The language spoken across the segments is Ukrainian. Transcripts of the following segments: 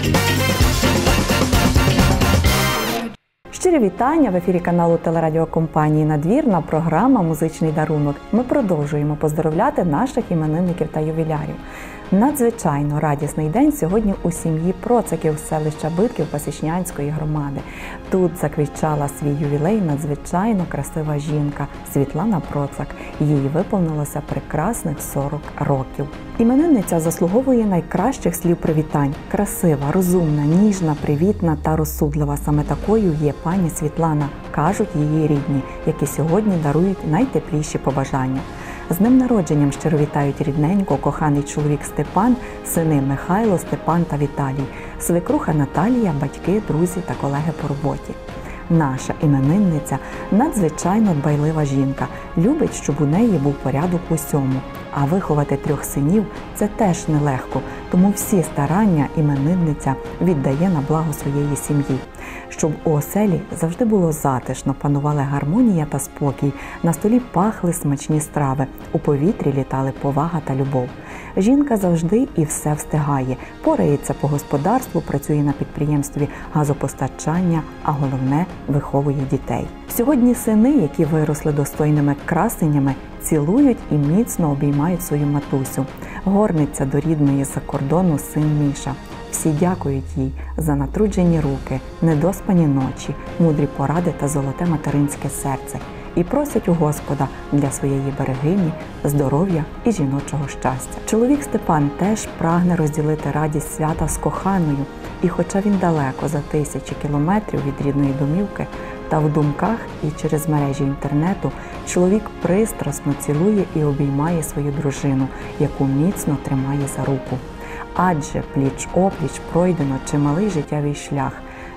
Щирі вітання! В ефірі каналу телерадіокомпанії «Надвірна» програма «Музичний дарунок». Ми продовжуємо поздоровляти наших іменинників та ювілярів. Надзвичайно радісний день сьогодні у сім'ї Проциків з селища Битків Пасічнянської громади. Тут заквітчала свій ювілей надзвичайно красива жінка Світлана Процак. Їй виповнилося прекрасних 40 років. Іменинниця заслуговує найкращих слів привітань. Красива, розумна, ніжна, привітна та розсудлива. Саме такою є пані Світлана, кажуть її рідні, які сьогодні дарують найтепліші побажання. З днем народженням щиро вітають рідненько коханий чоловік Степан, сини Михайло, Степан та Віталій, свекруха Наталія, батьки, друзі та колеги по роботі. Наша іменинниця – надзвичайно дбайлива жінка, любить, щоб у неї був порядок в усьому. А виховати 3 синів – це теж нелегко, тому всі старання іменинниця віддає на благо своєї сім'ї. Щоб у оселі завжди було затишно, панувала гармонія та спокій, на столі пахли смачні страви, у повітрі літали повага та любов. Жінка завжди і все встигає, порається по господарству, працює на підприємстві газопостачання, а головне – виховує дітей. Сьогодні сини, які виросли достойними красенями, цілують і міцно обіймають свою матусю. Горниться до рідної з-за кордону син Міша. Всі дякують їй за натруджені руки, недоспані ночі, мудрі поради та золоте материнське серце. І просять у Господа для своєї берегині здоров'я і жіночого щастя. Чоловік Степан теж прагне розділити радість свята з коханою. І хоча він далеко за 1000 кілометрів від рідної домівки, та в думках і через мережі інтернету чоловік пристрасно цілує і обіймає свою дружину, яку міцно тримає за руку. Адже пліч-опліч пройдено чималий життєвий шлях.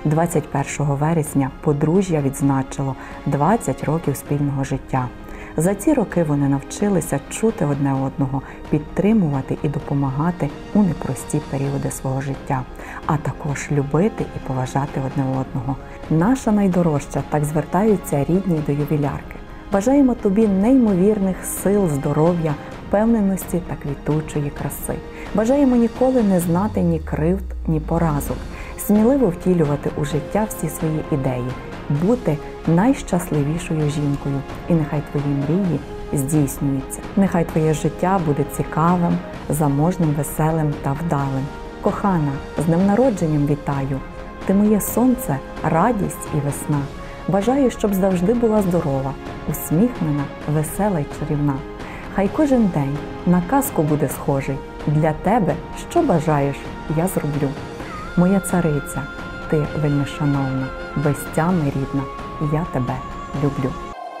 21 вересня подружжя відзначило 20 років спільного життя. За ці роки вони навчилися чути одне одного, підтримувати і допомагати у непрості періоди свого життя, а також любити і поважати одне одного. Наша найдорожча, так звертаються рідні до ювілярки. Бажаємо тобі неймовірних сил, здоров'я, впевненості та квітучої краси. Бажаємо ніколи не знати ні кривд, ні поразок, сміливо втілювати у життя всі свої ідеї, бути найщасливішою жінкою. І нехай твої мрії здійснюються. Нехай твоє життя буде цікавим, заможним, веселим та вдалим. Кохана, з днем народженням вітаю! Ти моє сонце, радість і весна. Бажаю, щоб завжди була здорова, усміхнена, весела й чарівна. Хай кожен день на казку буде схожий. Для тебе, що бажаєш, я зроблю. Моя цариця, ти вельми шановна, без тями рідна, я тебе люблю.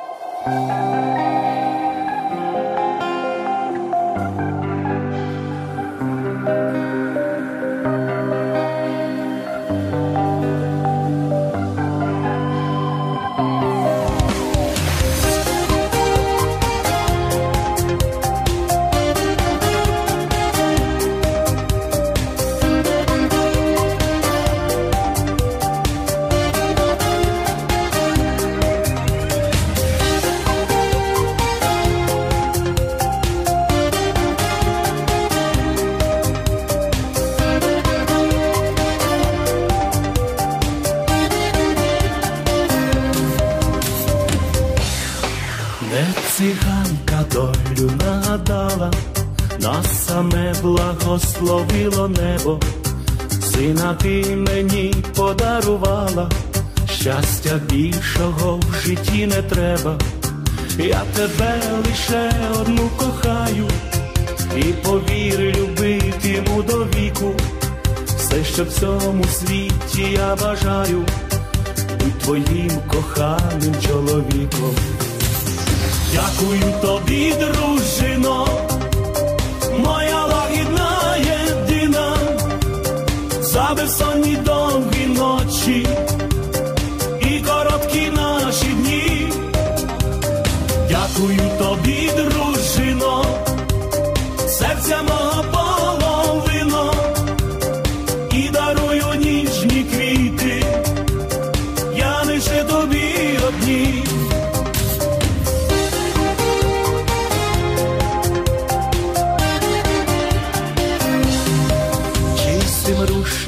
Циганка долю нагадала, нас саме благословило небо. Сина ти мені подарувала, щастя більшого в житті не треба. Я тебе лише одну кохаю, і повір, любитиму до віку. Все, що в цьому світі я бажаю, будь твоїм коханим чоловіком. Дякую тобі, дружино, моя лагідна єдина, за безсонні довгі ночі і короткі наші дні. Дякую тобі, дружино, серця мого половино, і дарую ніжні квіти, я лише тобі одній.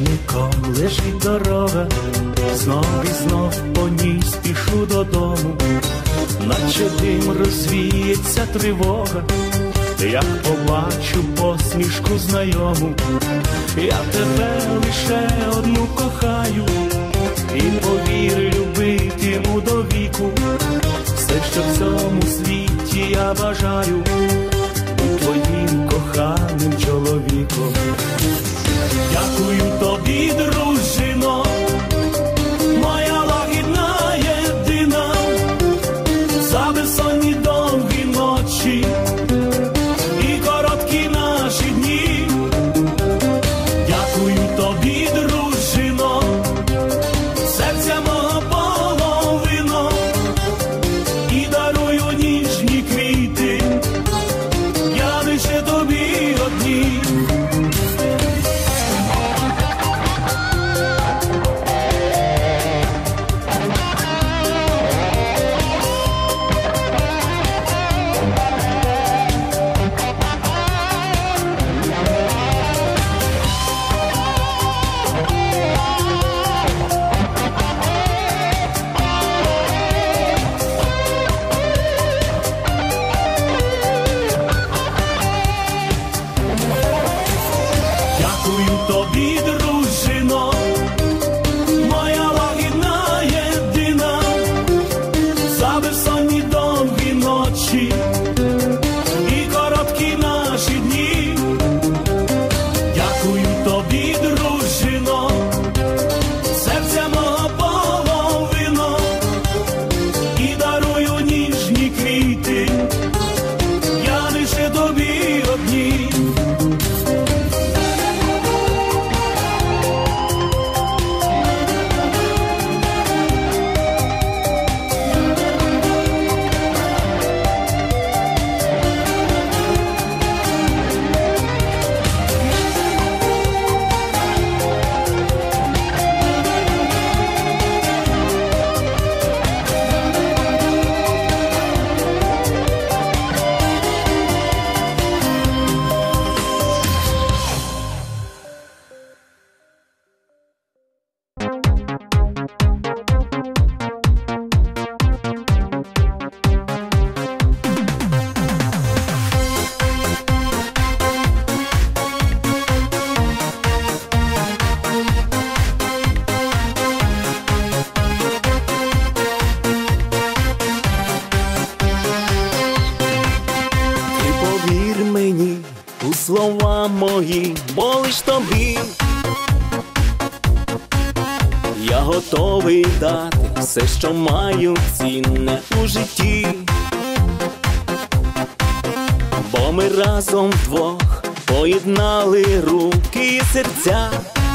далеко лежить дорога, знов і знов по ній спішу додому, наче дим розвіється тривога, як побачу посмішку знайому. Я тебе лише одну кохаю, і повір любитиму до віку. Все, що в цьому світі я бажаю, бути твоїм коханим чоловіком. Дякую тобі, дружино, моя лагідна єдина, за безсонні довгі ночі і короткі наші дні. Дякую тобі, дружино, серця мого половино, і дарую ніжні квіти, я лише тобі одній. Дякую тобі, дружино, моя лагідна єдина, за безсонні довгі ночі і короткі наші дні. Дякую тобі, дружино, серця мого половино, і дарую ніжні квіти, я лише тобі одній. Слова мої, бо лиш тобі я готовий дати все, що маю цінне у житті, бо ми разом вдвох поєднали руки і серця.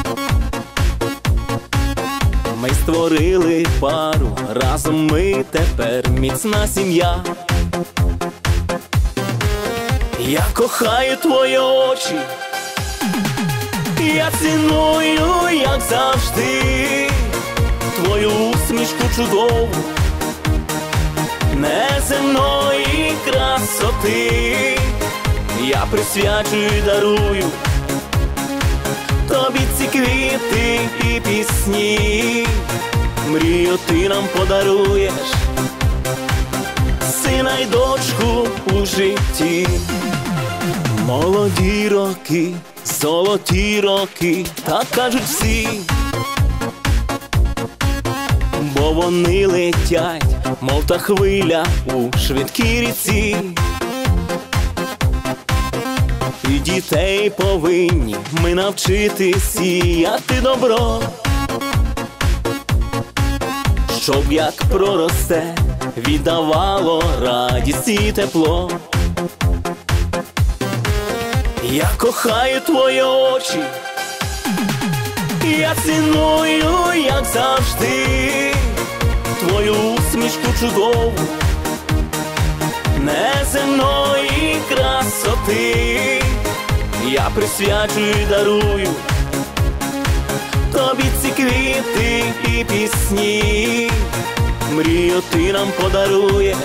Ми створили пару, разом ми тепер міцна сім'я. Я кохаю твої очі, я ціную, як завжди, твою усмішку чудову, неземної красоти. Я присвячую і дарую тобі ці квіти і пісні. Мрію ти нам подаруєш, сина й дочку у житті. Молоді роки, золоті роки, так кажуть всі, бо вони летять, мов та хвиля у швидкій ріці. І дітей повинні ми навчити сіяти добро, щоб як проросте, віддавало радість і тепло. Я кохаю твої очі, я ціную, як завжди, твою усмішку чудову, неземної красоти. Я присвячую і дарую тобі ці квіти і пісні. Мрію ти нам подаруєш,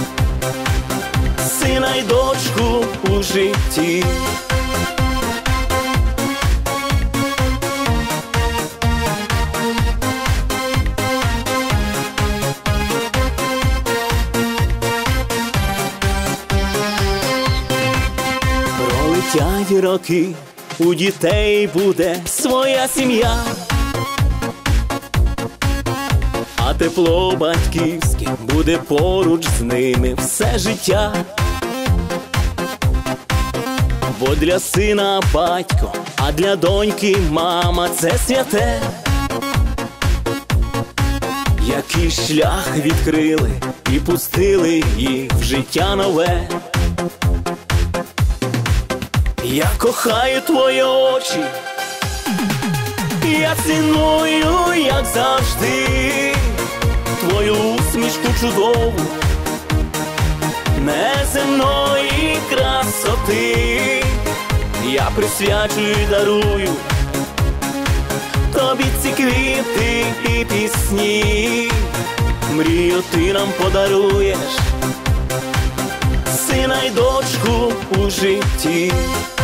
сина й дочку у житті. довгі роки у дітей буде своя сім'я, а тепло батьківське буде поруч з ними все життя. Бо для сина батько, а для доньки мама – це святе. Який шлях відкрили і пустили їх в життя нове. Я кохаю твої очі, я ціную, як завжди, твою усмішку чудову, неземної красоти. Я присвячую і дарую тобі ці квіти і пісні. Мрію ти нам подаруєш, сина й дочку у житті.